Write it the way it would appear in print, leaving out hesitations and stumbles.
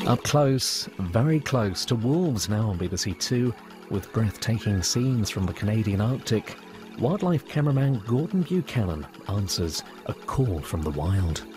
Up close, very close to wolves now on BBC Two, with breathtaking scenes from the Canadian Arctic, wildlife cameraman Gordon Buchanan answers a call from the wild.